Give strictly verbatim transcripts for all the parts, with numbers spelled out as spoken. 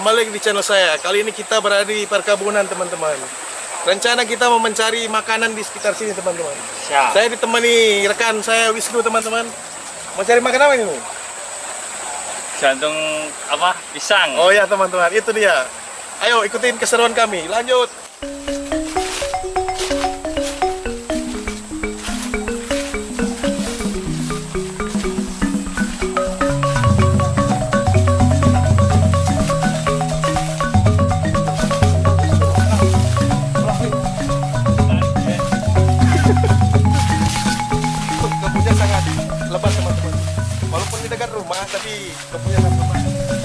kembali lagi di channel saya. Kali ini kita berada di perkebunan teman-teman. Rencana kita mau mencari makanan di sekitar sini teman-teman. Saya ditemani rekan saya Wisnu teman-teman. Mau cari makan apa ini? Jantung apa? Pisang. Oh ya teman-teman, itu dia. Ayo ikutin keseruan kami. Lanjut. Kebunnya sangat lebat teman-teman. Walaupun di dekat rumah, tapi kebunnya sangat lebat.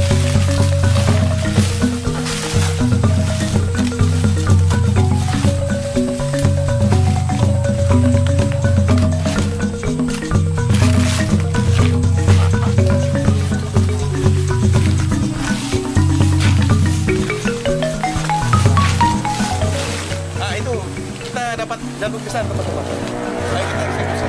Nah itu kita dapat jantung pisang teman-teman. Ayo kita eksekusi.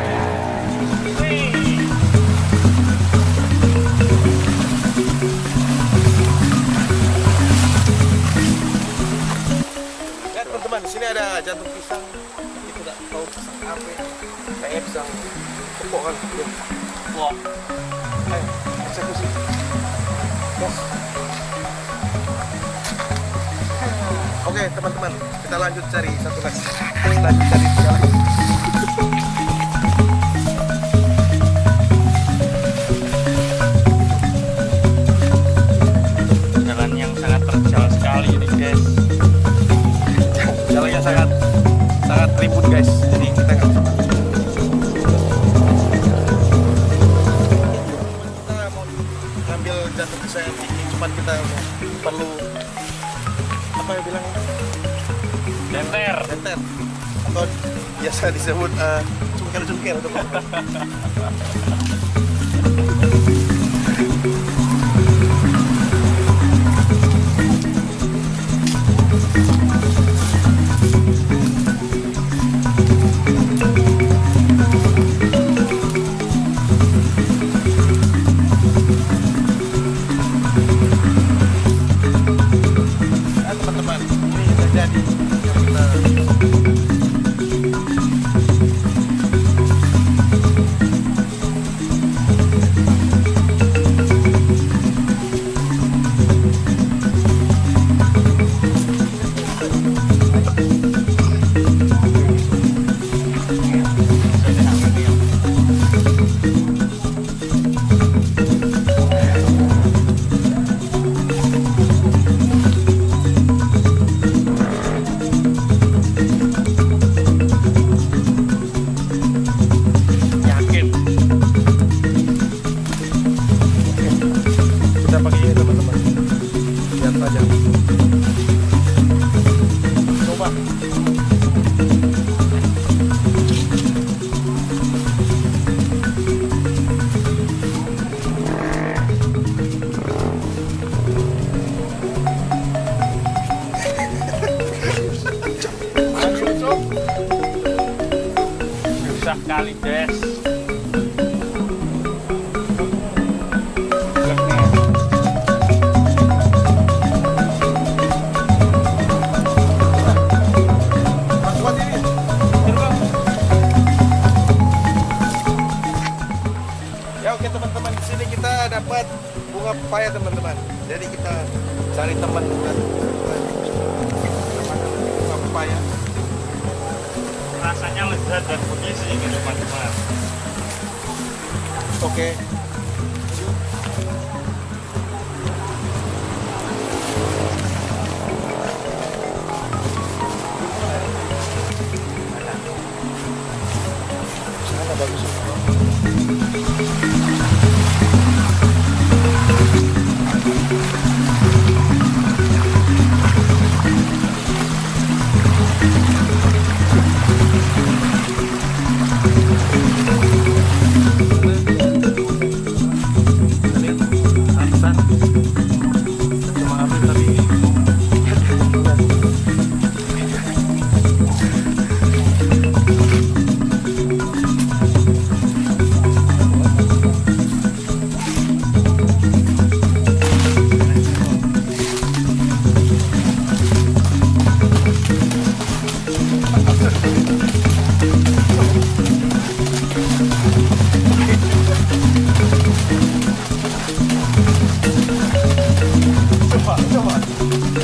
Lihat teman-teman, di sini ada jantung pisang. Tapi tidak tahu pisang apa. Kayaknya pisang pokok kan. Wah. Ayo eksekusi. Yes. Oke teman-teman, kita lanjut cari satu lagi. Lanjut cari tiga lagi. Jalan yang sangat terjal sekali ini guys. Jalannya sangat sangat ribut guys. Jadi kita nggak bisa. Kita mau ngambil jantung pisang yang tinggi, cuma kita perlu apa yang bilang Denter. denter atau biasa disebut uh, cungkel-cungkel teman-teman. Nah, teman-teman, ini terjadi yang kita Yakin. kita pakai ini teman-teman. Lihat saja. Coba. Susah kali guys. Kuat ini. Ya oke teman-teman, di sini kita dapat bunga pepaya teman-teman. Jadi kita cari teman dan bunga pepaya. Rasanya lezat dan bergizi gitu teman-teman. Oke. Sana bagus.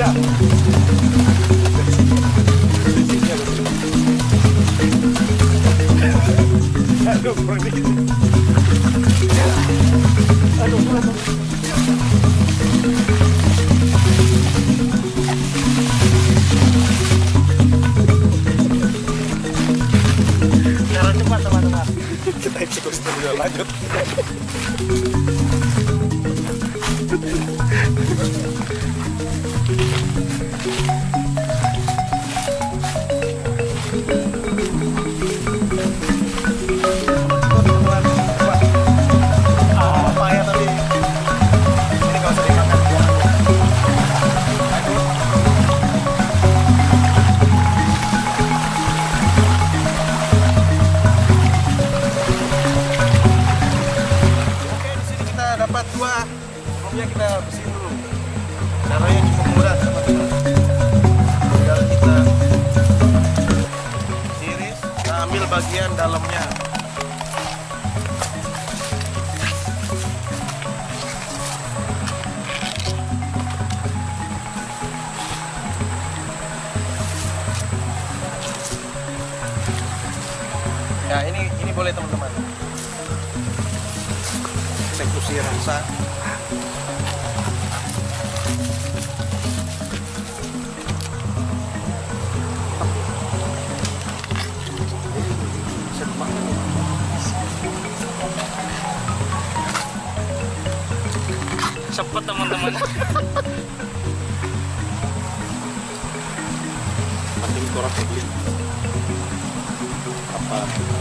Aduh, kurang dikit. Aduh, aduh. Cara cepat teman-teman. Kita eksekusi dulu lanjut. Dapat dua, sebelumnya kita bersihin dulu. Caranya cukup mudah teman-teman. Tinggal kita iris, kita ambil bagian dalamnya. Ya ini ini boleh teman-teman. Eksekusi rasa. Cepet teman-teman. Penting korang beli apa?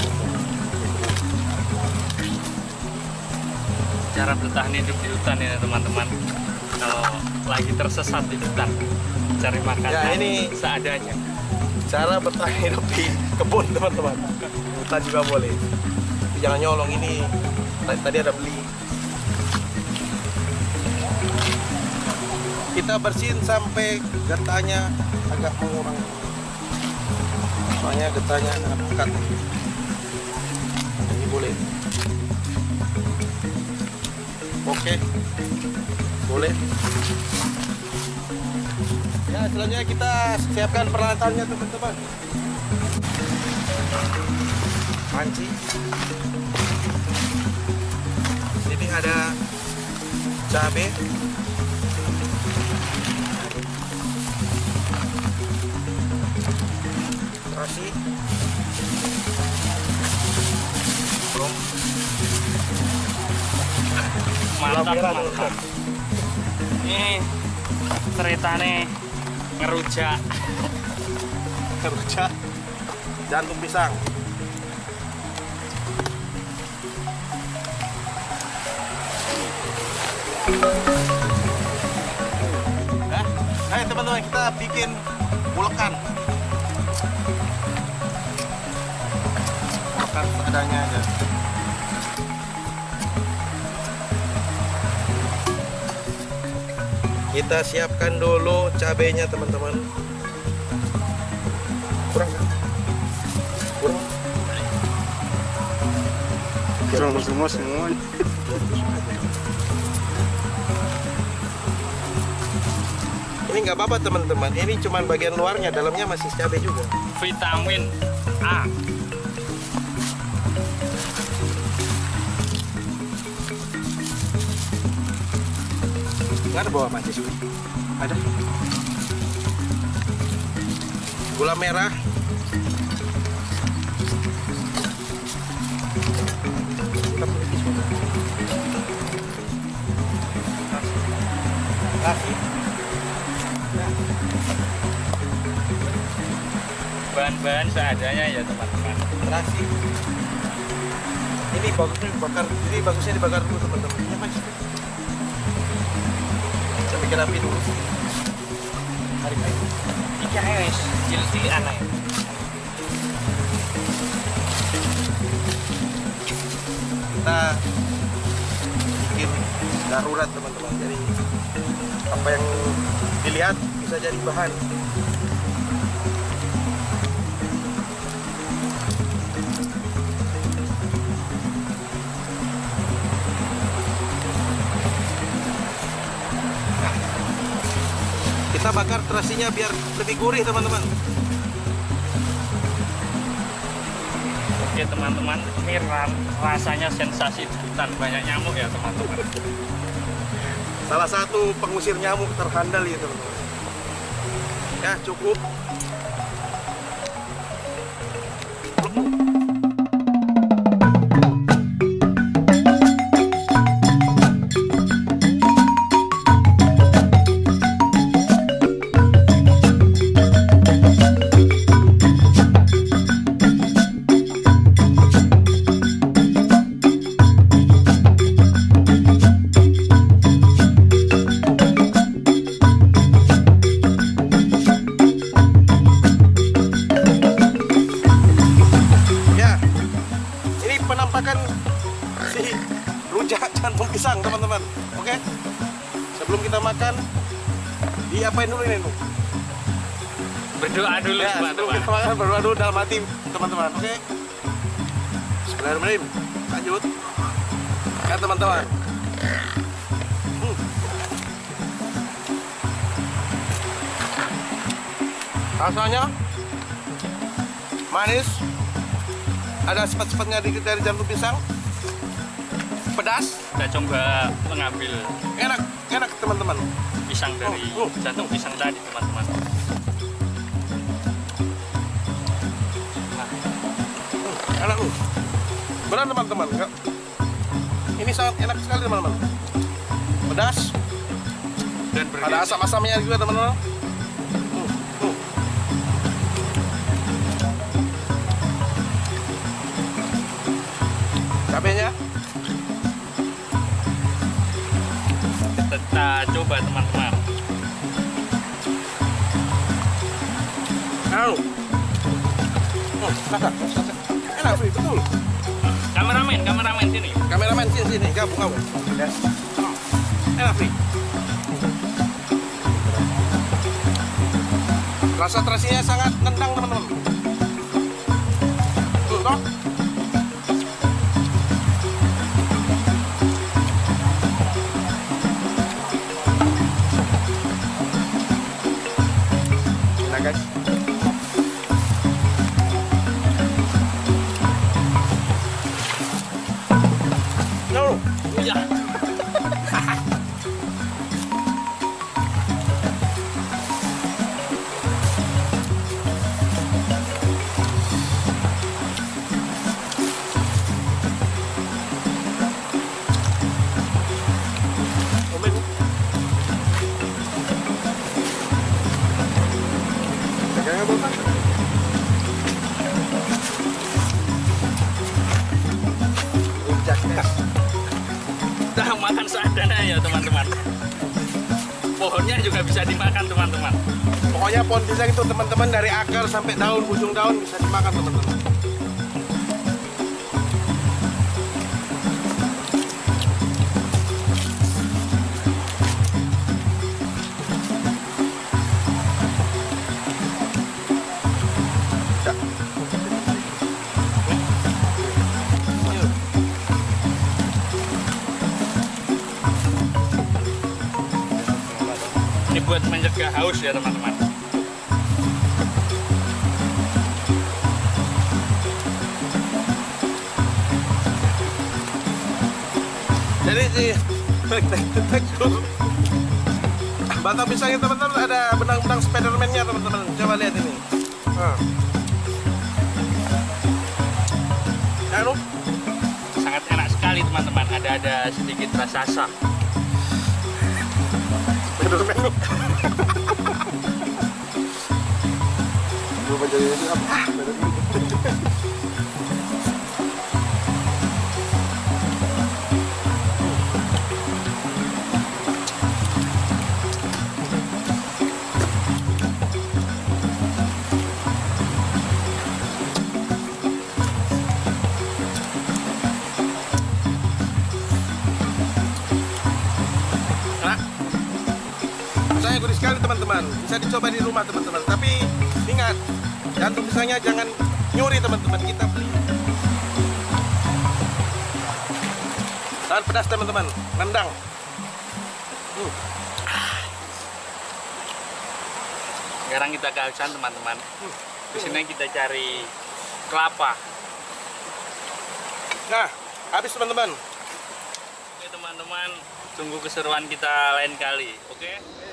Cara bertahan hidup di hutan ya teman-teman. Kalau lagi tersesat di hutan, cari makanan Ya, ini seadanya. cara bertahan hidup di kebun teman-teman. Hutan juga boleh. Tapi jangan nyolong, ini tadi ada beli. Kita bersihin sampai getahnya agak mengurang. Soalnya getahnya agak pekat. Ini boleh. Oke, boleh. Ya, selanjutnya kita siapkan peralatannya teman-teman. Panci. Ini ada cabai, terasi, belum. Mantap, mantap. Ini ceritanya ngerujak. Rujak jantung pisang. Nah, ayo teman-teman, kita bikin ulekan. Ulekan seadanya aja. Kita siapkan dulu cabenya teman-teman. Kurang kan? Kurang. Kurang semua semua. Ini nggak apa-apa teman-teman. Ini cuma bagian luarnya, dalamnya masih cabai juga. Vitamin A. Nggak ada bawa panci suwi. Ada. Gula merah. Terasi. Bahan-bahan seadanya ya teman-teman. Terasi. Ini bagusnya dibakar. Ini bagusnya dibakar dulu teman-teman. Ini masih. Saya bikin api dulu. Tarik air. Iya guys, cilik-cilik aneh. Kita bikin darurat teman-teman. Jadi apa yang dilihat bisa jadi bahan. kita bakar terasinya biar lebih gurih teman-teman. Oke teman-teman, ini rasanya sensasi debutan, banyak nyamuk ya teman-teman. Salah satu pengusir nyamuk terhandal ya teman-teman. Ya cukup. Penampakan si rujak jantung pisang teman-teman. Oke, sebelum kita makan diapain dulu ini, Nu? Berdoa dulu Ya, sebelum kita makan berdoa dulu dalam hati teman-teman. Oke, Bismillahirrahmanirrahim. Lanjut ya teman-teman. hmm. Rasanya manis, ada sifat-sifatnya dikit dari jantung pisang, pedas. Kita coba mengambil Enak, enak teman-teman. pisang dari Oh, oh. jantung pisang tadi teman-teman. Enak loh. Benar teman-teman, enggak? Ini sangat enak sekali teman-teman. Pedas Dan ada bergizi. asam-asamnya juga teman-teman. Hmm, hmm. Cabenya Kita coba teman-teman. enak loh. Hmm, kakak, kakak. Enak sih, betul. Kameramen, kameramen sini. Kameramen sini sini, gabung gabung. Ya. Enak sih. Rasa terasinya sangat nendang teman-teman. Tuh, toh. Nah guys. No. Ya. Omen. Pegangnya berapa? Rujaknya. Kita makan seadanya ya teman-teman. Pohonnya juga bisa dimakan teman-teman. Pokoknya pohon pisang itu teman-teman dari akar sampai daun, ujung daun bisa dimakan teman-teman. Ya. Yuk. Ini buat mencegah haus ya teman-teman. Jadi si tekstur batang pisangnya teman-teman ada benang-benang Spiderman-nya teman-teman. Coba lihat ini. Nah. Ya, Nu. Sangat enak sekali teman-teman. Ada ada sedikit rasa asam. Spiderman lu. Gua jadi ini apa? Saya gurih sekali teman-teman, bisa dicoba di rumah teman-teman. Tapi ingat, jantung pisangnya jangan nyuri teman-teman, kita beli. Sangat pedas teman-teman, nendang. Hmm. Sekarang kita kehausan teman-teman. Di sini kita cari kelapa. Nah, habis teman-teman. Oke teman-teman, tunggu keseruan kita lain kali. Oke?